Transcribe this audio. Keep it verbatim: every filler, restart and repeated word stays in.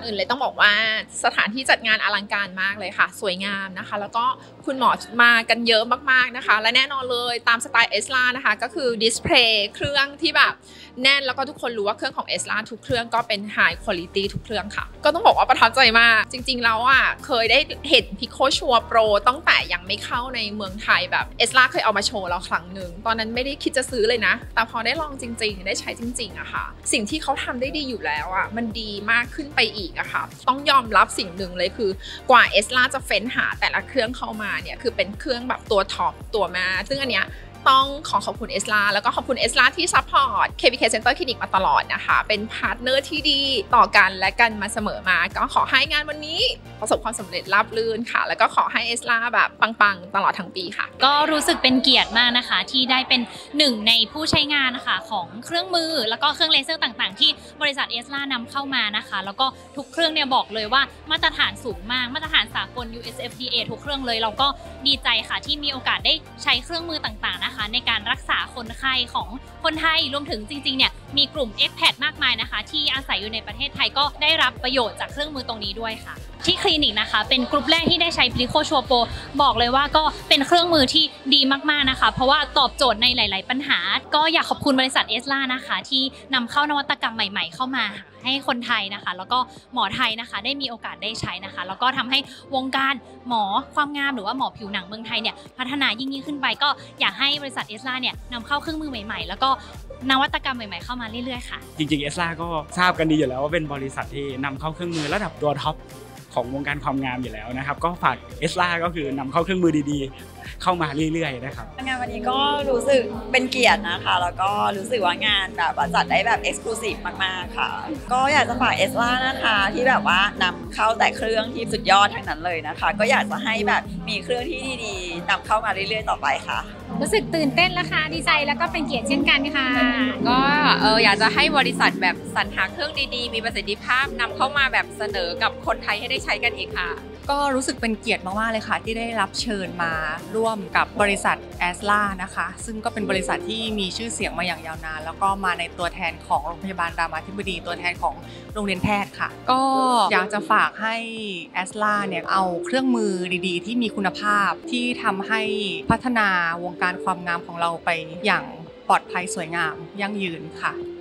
ก่อนอื่นเลยต้องบอกว่าสถานที่จัดงานอลังการมากเลยค่ะสวยงามนะคะแล้วก็คุณหมอมากันเยอะมากๆนะคะและแน่นอนเลยตามสไตล์เอสลานะคะก็คือดิสเพลย์เครื่องที่แบบแน่นแล้วก็ทุกคนรู้ว่าเครื่องของเอสลาทุกเครื่องก็เป็น High Quality ทุกเครื่องค่ะก็ต้องบอกว่าประทับใจมากจริงๆแล้วอ่ะเคยได้เห็น Pico Shore Pro ตั้งแต่ยังไม่เข้าในเมืองไทยแบบเอสลาเคยเอามาโชว์เราครั้งหนึ่งตอนนั้นไม่ได้คิดจะซื้อเลยนะแต่พอได้ลองจริงๆได้ใช้จริงๆอะค่ะสิ่งที่เขาทำได้ดีอยู่แล้วอะมันดีมากขึ้นไปอีกอะค่ะต้องยอมรับสิ่งหนึ่งเลยคือกว่าเอสลาจะเฟ้นหาแต่ละเครื่องเข้ามาเนี่ยคือเป็นเครื่องแบบตัวท็อปตัวมาซึ่งอันเนี้ยต้องขอขอบคุณเอสลาแล้วก็ขอบคุณเอสลาที่ซัพพอร์ต เค บี เค Center Clinic มาตลอดนะคะเป็นพาร์ทเนอร์ที่ดีต่อกันและกันมาเสมอมาก็ขอให้งานวันนี้ประสบความสำเร็จราบรื่นค่ะแล้วก็ขอให้เอสลาแบบปังๆตลอดทั้งปีค่ะก็รู้สึกเป็นเกียรติมากนะคะที่ได้เป็นหนึ่งในผู้ใช้งานนะคะของเครื่องมือแล้วก็เครื่องเลเซอร์ต่างๆที่บริษัทเอสลานำเข้ามานะคะแล้วก็ทุกเครื่องเนี่ยบอกเลยว่ามาตรฐานสูงมากมาตรฐานสากล ยู เอส เอฟ ดี เอ ทุกเครื่องเลยเราก็ดีใจค่ะที่มีโอกาสได้ใช้เครื่องมือต่างๆนะคะในการรักษาคนไข้ของคนไทยรวมถึงจริงๆเนี่ยมีกลุ่ม เอ็กซ์แพท มากมายนะคะที่อาศัยอยู่ในประเทศไทยก็ได้รับประโยชน์จากเครื่องมือตรงนี้ด้วยค่ะที่คลินิกนะคะเป็นกลุ่มแรกที่ได้ใช้ Pico Shore Pro บอกเลยว่าก็เป็นเครื่องมือที่ดีมากๆนะคะเพราะว่าตอบโจทย์ในหลายๆปัญหาก็อยากขอบคุณบริษัทเอสลานะคะที่นำเข้านวัตกรรมใหม่ๆเข้ามาให้คนไทยนะคะแล้วก็หมอไทยนะคะได้มีโอกาสได้ใช้นะคะแล้วก็ทำให้วงการหมอความงามหรือว่าหมอผิวหนังเมืองไทยเนี่ยพัฒนายิ่งๆขึ้นไปก็อยากให้บริษัทเอสลาเนี่ยนำเข้าเครื่องมือใหม่ๆแล้วก็นวัตกรรมใหม่ๆเข้ามาเรื่อยๆค่ะจริงๆเอสลาก็ทราบกันดีอยู่แล้วว่าเป็นบริษัทที่นำเข้าเครื่องมือระดับตัวท็อปของวงการความงามอยู่แล้วนะครับก็ฝากเอสลาก็คือนำเข้าเครื่องมือดีๆเข้ามาเรื่อยๆนะครับงานวันนี้ก็รู้สึกเป็นเกียรตินะคะแล้วก็รู้สึกว่างานแบบจัดได้แบบเอ็กซ์คลูซีฟมากๆค่ะก็อยากจะฝากเอสลานะคะที่แบบว่านำเข้าแต่เครื่องที่สุดยอดทั้งนั้นเลยนะคะก็อยากจะให้แบบมีเครื่องที่ดีๆนำเข้ามาเรื่อยๆต่อไปค่ะรู้สึกตื่นเต้นและค่ะดีใจแล้วก็เป็นเกียรติเช่นกันค่ะก็เอออยากจะให้บริษัทแบบสรรหาเครื่องดีๆมีประสิทธิภาพนำเข้ามาแบบเสนอกับคนไทยให้ได้ใช้กันอีกค่ะก็รู้สึกเป็นเกียรติมากๆเลยค่ะที่ได้รับเชิญมาร่วมกับบริษัทแอสลานะคะซึ่งก็เป็นบริษัทที่มีชื่อเสียงมาอย่างยาวนานแล้วก็มาในตัวแทนของโรงพยาบาลรามาธิบดีตัวแทนของโรงเรียนแพทย์ค่ะก็อยากจะฝากให้แอสลาเนี่ยเอาเครื่องมือดีๆที่มีคุณภาพที่ทำให้พัฒนาวงการความงามของเราไปอย่างปลอดภัยสวยงามยั่งยืนค่ะ